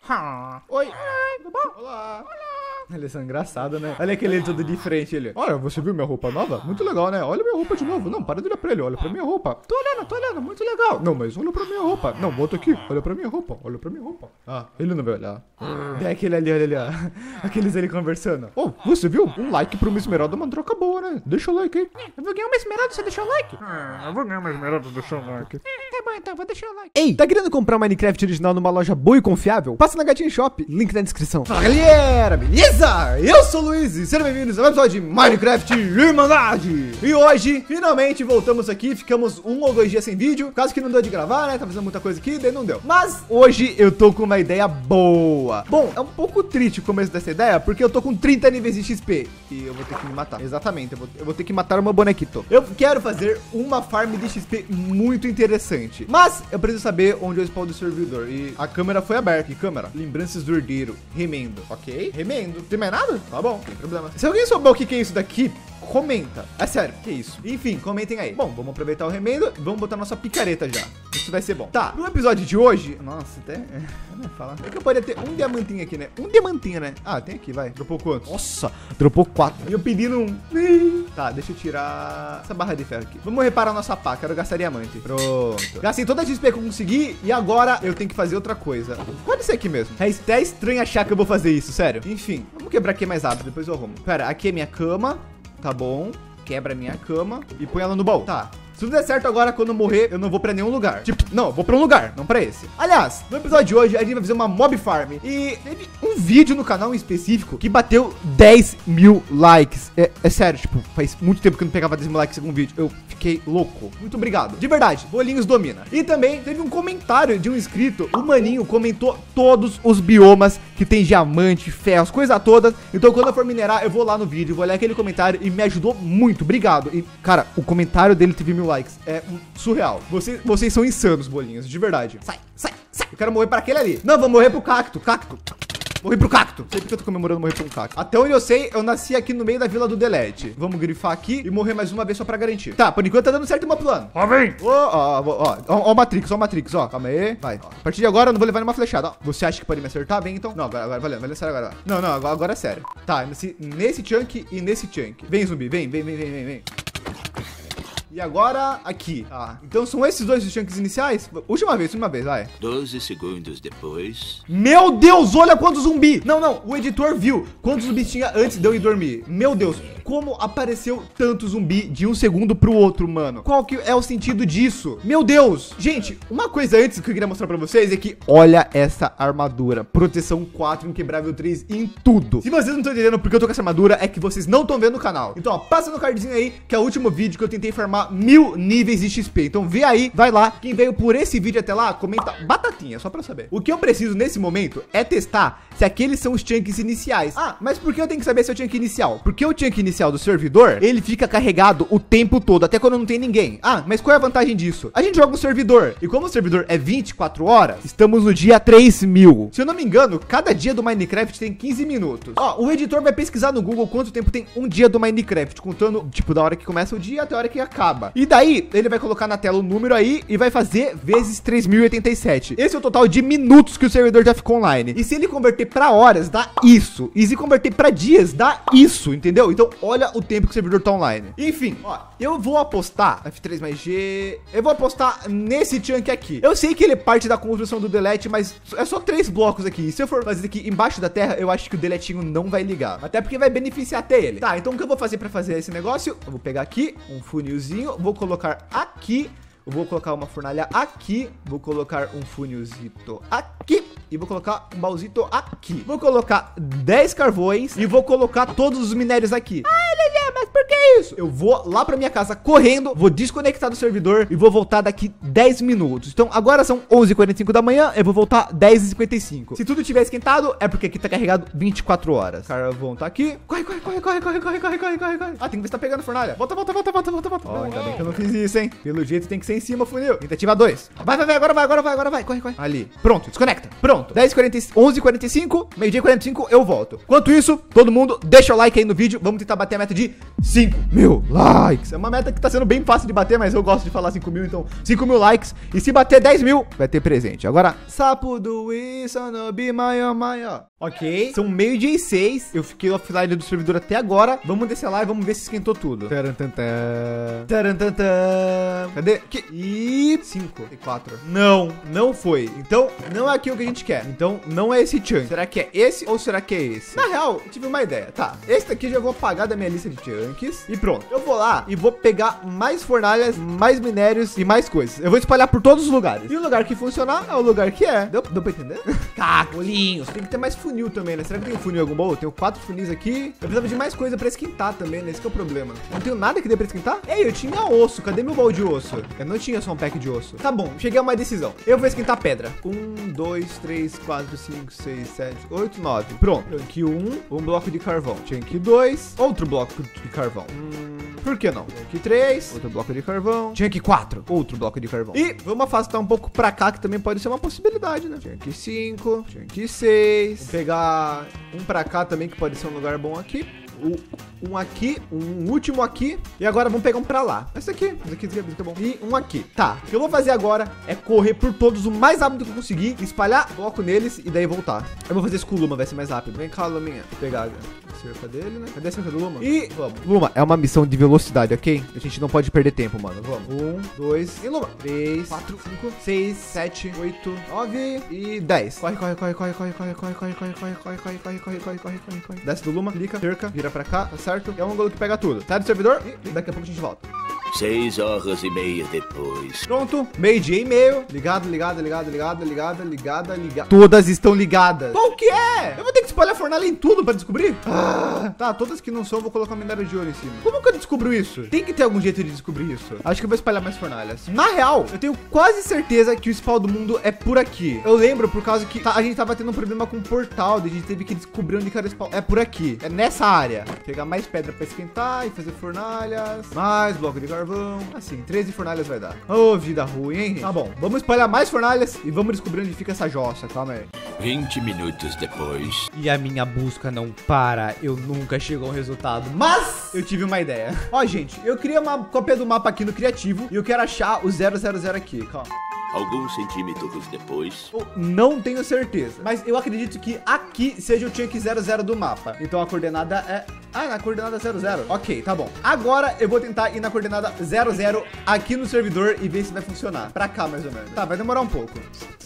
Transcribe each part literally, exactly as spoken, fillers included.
Oi. Tudo bom? Olá. Eles são engraçados, né? Olha aquele todo de frente, ele. Olha, você viu minha roupa nova? Muito legal, né? Olha minha roupa de novo. Não, para de olhar pra ele. Olha pra minha roupa. Tô olhando, tô olhando. Muito legal. Não, mas olha pra minha roupa. Não, volta aqui. Olha pra minha roupa. Olha pra minha roupa. Ah, ele não vai olhar. É aquele ali, olha ali, ó. Aqueles ali conversando. Oh, você viu? Um like pra uma esmeralda é uma troca boa, né? Deixa o like aí. Eu vou ganhar uma esmeralda, você deixou o like? Ah, eu vou ganhar uma esmeralda, deixa o like. Tá bom, então, vou deixar o like. Ei, tá querendo comprar um Minecraft original numa loja boa e confiável? Passa na Gatinha Shop, link na descrição. Fala, galera, beleza? Eu sou o Luiz e sejam bem-vindos ao episódio de Minecraft Irmandade. E hoje, finalmente, voltamos aqui. Ficamos um ou dois dias sem vídeo, caso que não deu de gravar, né? Tá fazendo muita coisa aqui, daí não deu. Mas hoje eu tô com uma ideia boa. Bom, é um pouco triste o começo dessa ideia, porque eu tô com trinta níveis de X P e eu vou ter que me matar. Exatamente, eu vou, eu vou ter que matar o meu bonequito. Eu quero fazer uma farm de X P muito interessante, mas eu preciso saber onde é o spawn do servidor. E a câmera foi aberta. Que câmera? Lembranças do herdeiro. Remendo. Ok? Remendo. Tem mais nada? Tá bom, não tem problema. Se alguém souber o que que é isso daqui, comenta. É sério, que isso? Enfim, comentem aí. Bom, vamos aproveitar o remendo e vamos botar nossa picareta já. Isso vai ser bom. Tá, no episódio de hoje... Nossa, até... É, eu não ia falar. É que eu poderia ter um diamantinho aqui, né? Um diamantinho, né? Ah, tem aqui, vai. Dropou quanto? Nossa, dropou quatro. E eu pedindo um... Tá, deixa eu tirar essa barra de ferro aqui. Vamos reparar nossa pá. Quero gastar diamante. Pronto. Gastei toda a X P que eu consegui e agora eu tenho que fazer outra coisa. Pode ser aqui mesmo. É até estranho achar que eu vou fazer isso, sério. Enfim, vamos quebrar aqui mais rápido, depois eu arrumo. Pera, aqui é minha cama. Tá bom. Quebra a minha cama e põe ela no baú. Tá. Se tudo der certo agora, quando eu morrer, eu não vou pra nenhum lugar. Tipo, não, eu vou pra um lugar, não pra esse. Aliás, no episódio de hoje, a gente vai fazer uma mob farm. E teve um vídeo no canal em específico que bateu dez mil likes. É, é sério, tipo, faz muito tempo que eu não pegava dez mil likes em algum vídeo. Eu fiquei louco. Muito obrigado. De verdade, Bolinhos domina. E também teve um comentário de um inscrito. O maninho comentou todos os biomas que tem diamante, ferros, coisa toda. Então, quando eu for minerar, eu vou lá no vídeo, vou olhar aquele comentário e me ajudou muito. Obrigado. E, cara, o comentário dele teve mil likes. É um surreal. Vocês, vocês são insanos, Bolinhos, de verdade. Sai, sai, sai. Eu quero morrer pra aquele ali. Não, vou morrer pro cacto, cacto. Morri pro cacto. Sei porque eu tô comemorando morrer pra um cacto. Até onde eu sei, eu nasci aqui no meio da vila do Delete. Vamos grifar aqui e morrer mais uma vez só pra garantir. Tá, por enquanto tá dando certo o meu plano. Ó, vem. Ó, ó, ó, ó, ó o Matrix, ó o Matrix, ó. Calma aí. Vai. Ó. A partir de agora eu não vou levar nenhuma flechada. Ó. Você acha que pode me acertar? Vem então. Não, agora, agora valeu, valeu sério agora. Não, não, agora, agora é sério. Tá, nesse, nesse chunk e nesse chunk. Vem, zumbi, vem, vem, vem, vem, vem, vem. E agora, aqui. Ah, então são esses dois os chunks iniciais? Última vez, última vez, vai. doze segundos depois. Meu Deus, olha quantos zumbi. Não, não, o editor viu quantos zumbis tinha antes de eu ir dormir. Meu Deus, como apareceu tanto zumbi de um segundo pro outro, mano. Qual que é o sentido disso? Meu Deus. Gente, uma coisa antes que eu queria mostrar pra vocês é que olha essa armadura. Proteção quatro, inquebrável três em tudo. Se vocês não estão entendendo porque eu tô com essa armadura, é que vocês não estão vendo o canal. Então, ó, passa no cardzinho aí, que é o último vídeo que eu tentei farmar mil níveis de X P. Então vê aí, vai lá. Quem veio por esse vídeo até lá, comenta batatinha, só pra eu saber. O que eu preciso nesse momento é testar se aqueles são os chunks iniciais. Ah, mas por que eu tenho que saber se é o chunk inicial? Porque o chunk inicial do servidor, ele fica carregado o tempo todo, até quando não tem ninguém. Ah, mas qual é a vantagem disso? A gente joga no servidor, e como o servidor é vinte e quatro horas, estamos no dia três mil. Se eu não me engano, cada dia do Minecraft tem quinze minutos. Ó, o editor vai pesquisar no Google quanto tempo tem um dia do Minecraft, contando, tipo, da hora que começa o dia até a hora que acaba. E daí, ele vai colocar na tela o número aí e vai fazer vezes três mil e oitenta e sete. Esse é o total de minutos que o servidor já ficou online. E se ele converter pra horas, dá isso. E se converter pra dias, dá isso, entendeu? Então, olha o tempo que o servidor tá online. Enfim, ó, eu vou apostar F três mais G. Eu vou apostar nesse chunk aqui. Eu sei que ele é parte da construção do Delete, mas é só três blocos aqui. E se eu for fazer aqui embaixo da terra, eu acho que o Deletinho não vai ligar. Até porque vai beneficiar até ele. Tá, então o que eu vou fazer pra fazer esse negócio? Eu vou pegar aqui um funilzinho, vou colocar aqui. Eu vou colocar uma fornalha aqui, vou colocar um funilzito aqui e vou colocar um baúzito aqui. Vou colocar dez carvões e vou colocar todos os minérios aqui. Ah, Lelê, mas por que isso? Eu vou lá pra minha casa correndo, vou desconectar do servidor e vou voltar daqui dez minutos. Então agora são onze e quarenta e cinco da manhã, eu vou voltar dez e cinquenta e cinco. Se tudo tiver esquentado, é porque aqui tá carregado vinte e quatro horas. Carvão tá aqui. Corre, corre, corre, corre, corre, corre, corre, corre, corre, corre. Ah, tem que ver se tá pegando a fornalha. Volta, volta, volta, volta, volta, volta. Oh, ainda bem que eu não fiz isso, hein? Pelo jeito tem que ser em cima, funil. Tentativa dois. Vai, vai, vai, agora vai, agora vai, agora vai. Corre, corre. Ali. Pronto, desconecta. Pronto. dez e quarenta, onze e quarenta e cinco, meio-dia e quarenta e cinco, eu volto. Enquanto isso, todo mundo deixa o like aí no vídeo. Vamos tentar bater a meta de cinco mil likes. É uma meta que tá sendo bem fácil de bater, mas eu gosto de falar cinco mil, então cinco mil likes. E se bater dez mil, vai ter presente. Agora, sapo do Isanobi maior maior. Ok, são meio-dia e seis. Eu fiquei offline do servidor até agora. Vamos descer lá e vamos ver se esquentou tudo. Tarantantã. Tarantantã. Cadê? Que? E cinco e quatro. Não, não foi. Então, não é aquilo que a gente quer. Então, não é esse chunk. Será que é esse ou será que é esse? Na real, eu tive uma ideia. Tá, esse daqui já vou apagar da minha lista de chunks. E pronto. Eu vou lá e vou pegar mais fornalhas, mais minérios e mais coisas. Eu vou espalhar por todos os lugares. E o lugar que funcionar é o lugar que é. Deu, deu pra entender? Cacolinhos. Tem que ter mais funil também, né? Será que tem funil em algum baú? Eu tenho quatro funis aqui. Eu precisava de mais coisa pra esquentar também, né? Esse que é o problema. Não tenho nada que dê pra esquentar? Ei, eu tinha osso. Cadê meu baú de osso? Eu não tinha só um pack de osso. Tá bom, cheguei a uma decisão. Eu vou esquentar pedra. Um, dois, três, quatro, cinco, seis, sete, oito, nove. Pronto. Chunk um, um bloco de carvão. Chunk dois, outro bloco de carvão. Hum, por que não? Chunk três, outro bloco de carvão. Chunk quatro, outro bloco de carvão. E vamos afastar um pouco pra cá, que também pode ser uma possibilidade, né? Chunk cinco, Chunk seis. Vou pegar um pra cá também, que pode ser um lugar bom aqui. Um aqui, um último aqui. E agora vamos pegar um pra lá. Esse aqui, esse aqui, esse aqui é bom. E um aqui. Tá, o que eu vou fazer agora é correr por todos o mais rápido que eu conseguir, espalhar bloco neles e daí voltar. Eu vou fazer isso com o Luma, vai ser mais rápido. Vem cá, Luminha. Vou pegar a cerca dele, né? Cadê a cerca do Luma? E vamos. Luma, é uma missão de velocidade, ok? A gente não pode perder tempo, mano. Vamos. Um, dois, e Luma. Três, quatro, cinco, seis, sete, oito, nove e dez. Corre, corre, corre, corre, corre, corre, corre, corre, corre, corre, corre, corre, corre, corre, corre, corre, corre, corre. Desce do Luma, clica, cerca, vira pra cá, tá certo? É um ângulo que pega tudo. Sai do servidor e daqui a pouco a gente volta. Seis horas e meia depois. Pronto, meio-dia e meio. Ligado, ligado, ligado, ligado, ligado, ligada, ligada. Todas estão ligadas. Qual que é? Eu vou ter que espalhar fornalha em tudo pra descobrir? Ah, tá, todas que não são, eu vou colocar minério de ouro em cima. Como que eu descubro isso? Tem que ter algum jeito de descobrir isso. Acho que eu vou espalhar mais fornalhas. Na real, eu tenho quase certeza que o spawn do mundo é por aqui. Eu lembro por causa que tá, a gente tava tendo um problema com o portal. A gente teve que descobrir onde que era o spawn. É por aqui. É nessa área. Vou pegar mais pedra pra esquentar e fazer fornalhas. Mais bloco de carvão. Assim, treze fornalhas vai dar. Ô, oh, vida ruim, hein? Tá bom, vamos espalhar mais fornalhas e vamos descobrir onde fica essa jossa. Calma aí. vinte minutos depois. E a minha busca não para. Eu nunca chego ao resultado. Mas eu tive uma ideia. Ó, gente, eu criei uma cópia do mapa aqui no Criativo e eu quero achar o zero zero zero aqui. Calma. Alguns centímetros depois. Eu não tenho certeza, mas eu acredito que aqui seja o chunk zero zero do mapa. Então a coordenada é... Ah, na coordenada zero zero. Ok, tá bom. Agora eu vou tentar ir na coordenada zero zero aqui no servidor e ver se vai funcionar. Pra cá, mais ou menos. Tá, vai demorar um pouco.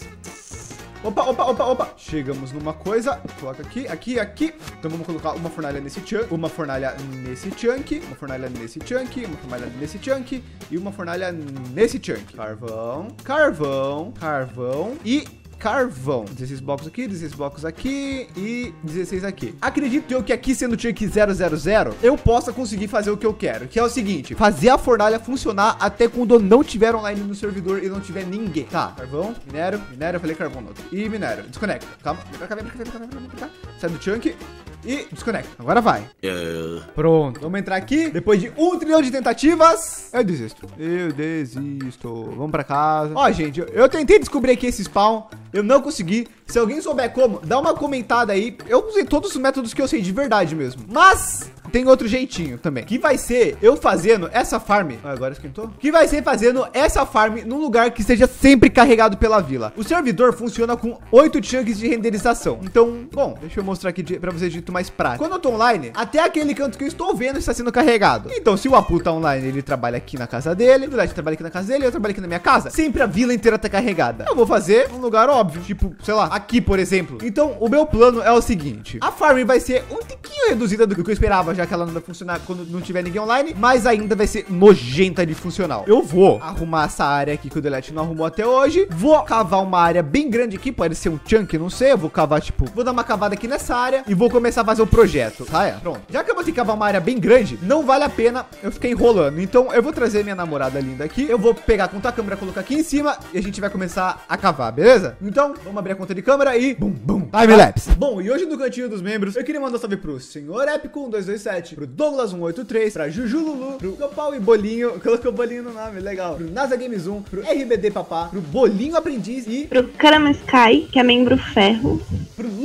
Opa, opa, opa, opa. Chegamos numa coisa. Coloca aqui, aqui, aqui. Então vamos colocar uma fornalha nesse chunk, uma fornalha nesse chunk, uma fornalha nesse chunk, uma fornalha nesse chunk e uma fornalha nesse chunk. Carvão, carvão, carvão e... carvão. dezesseis blocos aqui, dezesseis blocos aqui e dezesseis aqui. Acredito eu que aqui sendo o chunk zero zero zero, eu possa conseguir fazer o que eu quero, que é o seguinte, fazer a fornalha funcionar até quando eu não tiver online no servidor e não tiver ninguém. Tá, carvão, minério, minério, eu falei carvão no outro. E minério, desconecta. Calma, vem pra cá, vem pra cá, vem pra cá, vem pra cá, vem pra cá. Sai do chunk e desconecta. Agora vai. Uh... Pronto. Vamos entrar aqui. Depois de um trilhão de tentativas, eu desisto. Eu desisto. Vamos pra casa. Ó, gente, eu, eu tentei descobrir aqui esse spawn. Eu não consegui. Se alguém souber como, dá uma comentada aí. Eu usei todos os métodos que eu sei de verdade mesmo. Mas tem outro jeitinho também. Que vai ser eu fazendo essa farm. Ah, agora esquentou? Que vai ser fazendo essa farm num lugar que esteja sempre carregado pela vila. O servidor funciona com oito chunks de renderização. Então, bom, deixa eu mostrar aqui de, pra vocês de jeito mais prático. Quando eu tô online, até aquele canto que eu estou vendo está sendo carregado. Então, se o Apu tá online, ele trabalha aqui na casa dele. O Led trabalha aqui na casa dele, eu trabalho aqui na minha casa. Sempre a vila inteira tá carregada. Eu vou fazer um lugar óbvio. Tipo, sei lá, aqui, por exemplo. Então, o meu plano é o seguinte. A farm vai ser um tiquinho reduzida do que eu esperava, já que ela não vai funcionar quando não tiver ninguém online, mas ainda vai ser nojenta de funcional. Eu vou arrumar essa área aqui que o Delete não arrumou até hoje. Vou cavar uma área bem grande aqui, pode ser um chunk, não sei. Eu vou cavar, tipo, vou dar uma cavada aqui nessa área e vou começar a fazer o projeto, tá? É, pronto. Já que eu vou ter que cavar uma área bem grande, não vale a pena eu ficar enrolando. Então, eu vou trazer minha namorada linda aqui. Eu vou pegar a conta câmera, colocar aqui em cima e a gente vai começar a cavar, beleza? Então, vamos abrir a conta de câmera e bum, bum, timelapse. Bom, e hoje no cantinho dos membros, eu queria mandar um salve pro Senhor Épico um dois dois sete, pro Douglas um oito três, pra Juju Lulu, pro Copal e Bolinho, colocou Bolinho no nome, legal, pro NASA Games um, pro R B D Papá, pro Bolinho Aprendiz e pro Karama Sky, que é membro ferro, pro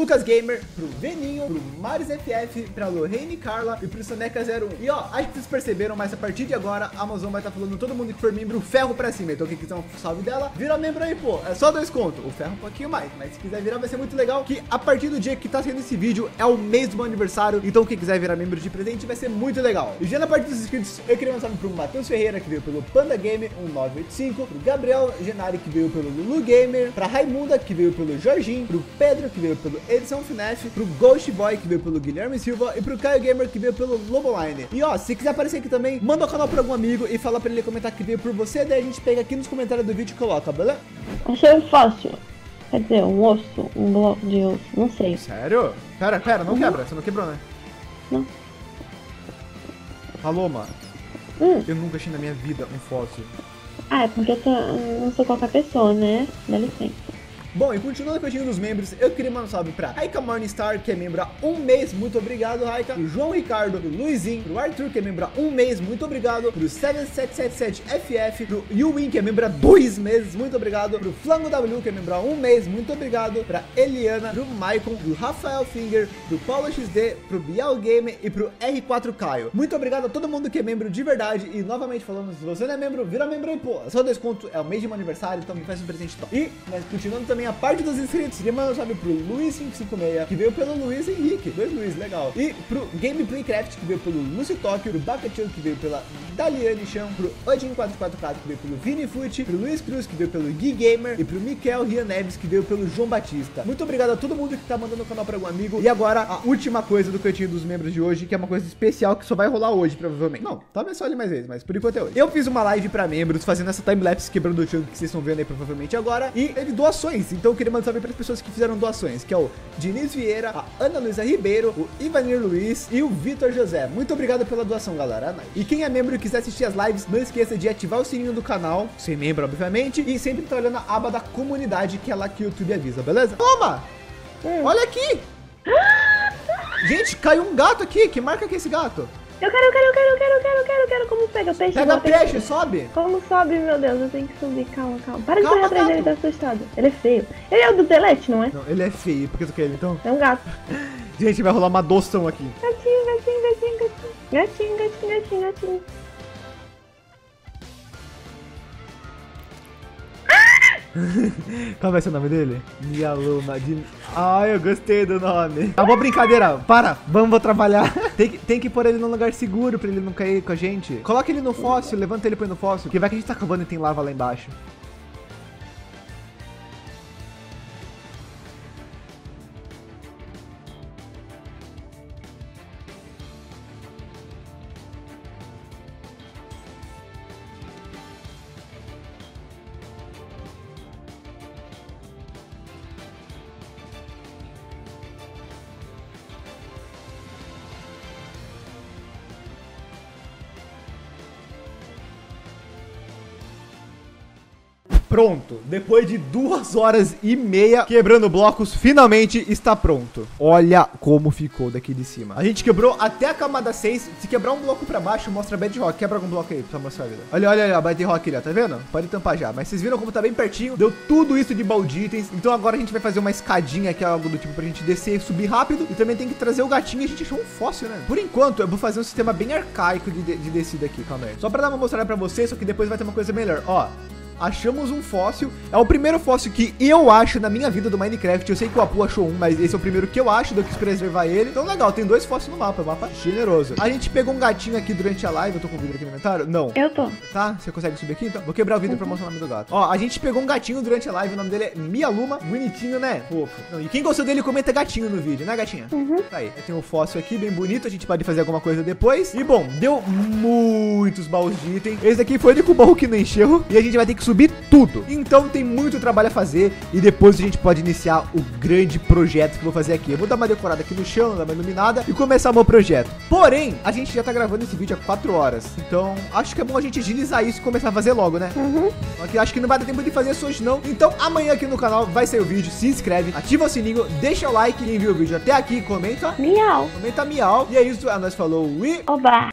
Lucas Gamer, pro Veninho, pro Maris F F, pra Lorraine Carla e pro Soneca zero um. E ó, acho que vocês perceberam, mas a partir de agora a Amazon vai estar tá falando todo mundo que for membro ferro pra cima. Então quem quiser um salve dela, vira membro aí, pô. É só dois contos. O ferro um pouquinho mais, mas se quiser virar vai ser muito legal. Que a partir do dia que tá saindo esse vídeo é o mês do meu aniversário. Então quem quiser virar membro de presente vai ser muito legal. E já na parte dos inscritos, eu queria mandar um salve pro Matheus Ferreira, que veio pelo Panda Game um nove oito cinco, pro Gabriel Genari, que veio pelo Lulu Gamer, pra Raimunda, que veio pelo Jorginho, pro Pedro, que veio pelo Edson Finef, pro Ghost Boy, que veio pelo Guilherme Silva, e pro Caio Gamer, que veio pelo Loboline. E ó, se quiser aparecer aqui também, manda o canal pra algum amigo e fala pra ele comentar que veio por você, daí a gente pega aqui nos comentários do vídeo e coloca, beleza? Achei fácil. Quer dizer, um osso, um bloco de osso, não sei. Sério? Pera, pera, não Uhum. quebra, você não quebrou, né? Não. Paloma, Hum. eu nunca achei na minha vida um fóssil. Ah, é porque eu tô, eu não sou qualquer pessoa, né? Dá licença. Bom, e continuando com o time dos membros, eu queria mandar um salve pra Raika Morningstar, que é membro há um mês, muito obrigado, Raika. Pro João Ricardo, pro Luizinho, pro Arthur, que é membro há um mês, muito obrigado. Pro sete sete sete sete F F, pro Yuwin, que é membro há dois meses, muito obrigado. Pro Flango W, que é membro há um mês, muito obrigado. Pra Eliana, pro Maicon, pro Rafael Finger, pro Paulo X D, pro Bial Game e pro R quatro Caio. Muito obrigado a todo mundo que é membro de verdade. E novamente falando, se você não é membro, vira membro aí, pô. Só dois contos, é o mês de meu aniversário, então me faz um presente top. E, mas continuando também a parte dos inscritos, queria mandar um salve pro Luiz cinco cinco seis, que veio pelo Luiz Henrique, dois Luiz, legal. E pro Gameplay Craft, que veio pelo Lúcio Tóquio, pro Bakachan, que veio pela Daliane Chão, pro Odin quatro quatro quatro, que veio pelo Vini Fute, pro Luiz Cruz, que veio pelo Gui Gamer, e pro Miquel Rian Neves, que veio pelo João Batista. Muito obrigado a todo mundo que tá mandando o canal pra algum amigo. E agora, a última coisa do cantinho dos membros de hoje, que é uma coisa especial que só vai rolar hoje, provavelmente. Não, talvez só ali mais vezes, mas por enquanto é hoje. Eu fiz uma live pra membros, fazendo essa timelapse quebrando o chão que vocês estão vendo aí provavelmente agora, e teve doações. Então eu queria mandar salve para as pessoas que fizeram doações, que é o Diniz Vieira, a Ana Luísa Ribeiro, o Ivanir Luiz e o Vitor José. Muito obrigado pela doação, galera. E quem é membro e quiser assistir as lives, não esqueça de ativar o sininho do canal, ser membro, obviamente, e sempre tá olhando a aba da comunidade, que é lá que o YouTube avisa, beleza? Toma! Hum. Olha aqui! Gente, caiu um gato aqui. Que marca que é esse gato? Eu quero, eu quero, eu quero, eu quero, eu quero, eu quero, eu quero. Como pega peixe? Pega igual peixe, sobe. Como sobe, meu Deus? Eu tenho que subir, calma, calma. Para de Calma, correr atrás gato. dele, tá assustado. Ele é feio. Ele é o do Delete, não é? Não, ele é feio. Por que tu quer ele, então? É um gato. Gente, vai rolar uma adoção aqui. Gatinho, gatinho, gatinho, gatinho. Gatinho, gatinho, gatinho, gatinho. Qual vai ser o nome dele? Mialuma de... Ai, eu gostei do nome. Acabou a brincadeira. Para, vamos trabalhar. Tem que, tem que pôr ele num lugar seguro pra ele não cair com a gente. Coloca ele no fóssil, levanta ele pra ir no fóssil. Porque vai que a gente tá acabando e tem lava lá embaixo. Pronto, depois de duas horas e meia quebrando blocos, finalmente está pronto. Olha como ficou daqui de cima. A gente quebrou até a camada seis. Se quebrar um bloco pra baixo, mostra Bedrock. Quebra algum bloco aí pra mostrar a vida. Olha, olha, olha, Bedrock ali, ó, tá vendo? Pode tampar já. Mas vocês viram como tá bem pertinho. Deu tudo isso de baú de itens. Então agora a gente vai fazer uma escadinha, que é algo do tipo pra gente descer e subir rápido. E também tem que trazer o gatinho. A gente achou um fóssil, né? Por enquanto, eu vou fazer um sistema bem arcaico de, de, de descida aqui, calma aí. Só pra dar uma mostrada pra vocês, só que depois vai ter uma coisa melhor. Ó, achamos um fóssil. É o primeiro fóssil que eu acho na minha vida do Minecraft. Eu sei que o Apu achou um, mas esse é o primeiro que eu acho. Eu quis preservar ele. Então legal, tem dois fósseis no mapa. Mapa generoso. A gente pegou um gatinho aqui durante a live. Eu tô com o vidro aqui no inventário? Não. Eu tô. Tá? Você consegue subir aqui? Então, vou quebrar o vidro pra mostrar o nome do gato. Ó, a gente pegou um gatinho durante a live. O nome dele é Mialuma. Bonitinho, né? Fofo. Não, e quem gostou dele, comenta gatinho no vídeo, né, gatinha? Uhum. Tá aí. Tem um fóssil aqui, bem bonito. A gente pode fazer alguma coisa depois. E bom, deu muitos baús de item. Esse daqui foi o único baú que não encheu. E a gente vai ter que subir tudo. Então tem muito trabalho a fazer. E depois a gente pode iniciar o grande projeto que eu vou fazer aqui. Eu vou dar uma decorada aqui no chão, dar uma iluminada e começar o meu projeto. Porém, a gente já tá gravando esse vídeo há quatro horas. Então, acho que é bom a gente agilizar isso e começar a fazer logo, né? Uhum. Aqui, acho que não vai dar tempo de fazer isso hoje, não. Então, amanhã aqui no canal vai sair o vídeo. Se inscreve, ativa o sininho, deixa o like. Quem viu o vídeo até aqui, comenta. Miau. Comenta miau. E é isso. A nós falou e... Oba.